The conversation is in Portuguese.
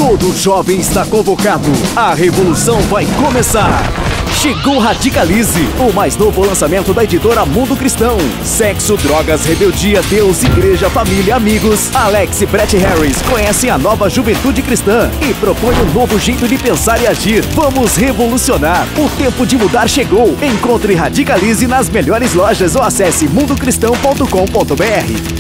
Todo jovem está convocado. A revolução vai começar. Chegou Radicalize, o mais novo lançamento da editora Mundo Cristão. Sexo, drogas, rebeldia, Deus, igreja, família, amigos. Alex e Brett Harris conhecem a nova juventude cristã e propõem um novo jeito de pensar e agir. Vamos revolucionar. O tempo de mudar chegou. Encontre Radicalize nas melhores lojas ou acesse mundocristão.com.br.